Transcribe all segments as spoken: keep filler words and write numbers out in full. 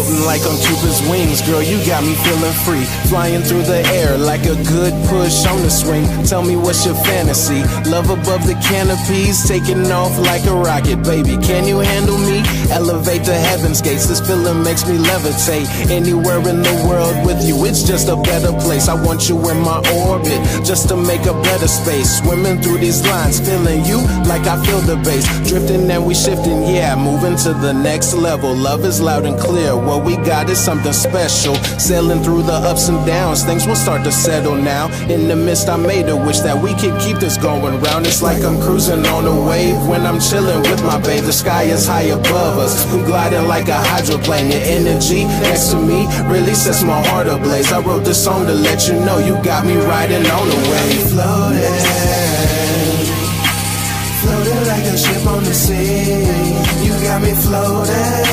Floating like on Cupid's wings, girl, you got me feeling free. Flying through the air like a good push on the swing. Tell me what's your fantasy? Love above the canopies, taking off like a rocket, baby. Can you handle me? Elevate to heaven's gates, this feeling makes me levitate. Anywhere in the world with you, it's just a better place. I want you in my orbit, just to make a better space. Swimming through these lines, feeling you like I feel the bass. Drifting and we shifting, yeah, moving to the next level. Love is loud and clear, what we got is something special. Sailing through the ups and downs, things will start to settle now. In the midst I made a wish that we could keep this going round. It's like I'm cruising on a wave when I'm chilling with my babe. The sky is high above us, we gliding like a hydroplane. Your energy next to me really sets my heart ablaze. I wrote this song to let you know you got me riding on the wave. Floating, floating like a ship on the sea. You got me floating,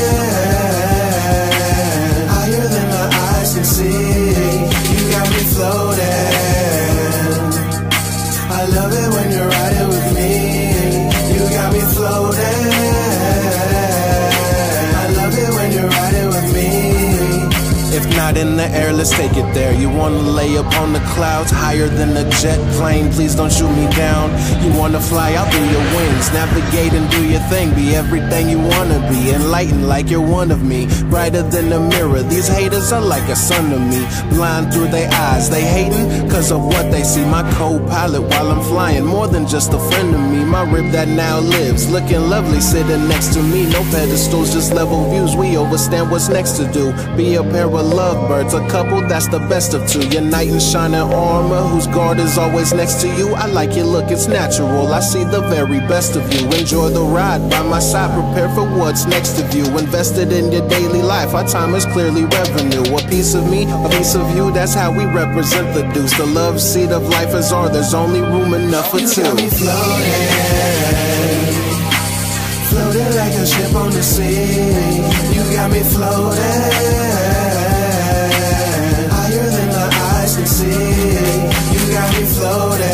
higher than my eyes can see. You got me floating, I love it when you're riding with me. You got me floating, I love it when you're riding with me. If not in the air, let's take it there. You wanna lay up on the clouds, higher than a jet plane. Please don't shoot me down. You wanna fly out through your wings, navigate and do your thing. Be everything you wanna be, enlightened like you're one of me. Brighter than a mirror, these haters are like a sun to me. Blind through their eyes, they hating cause of what they see. My co-pilot while I'm flying, more than just a friend to me. My rib that now lives, looking lovely sitting next to me. No pedestals, just level views, we overstand what's next to do. Be a pair of lovebirds, a couple that's the best of two. Your knight in shining armor, whose guard is always next to you. I like your look, it's natural, I see the very best of you. Enjoy the ride by my side, prepare for what's next of you. Invested in your daily life, our time is clearly revenue. A piece of me, a piece of you, that's how we represent the deuce. The love seat of life is ours, there's only room enough for two. You got me floating, floating like a ship on the sea. You got me floating, see, you got me floating.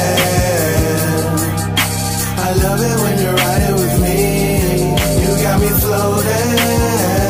I love it when you're riding with me. You got me floating.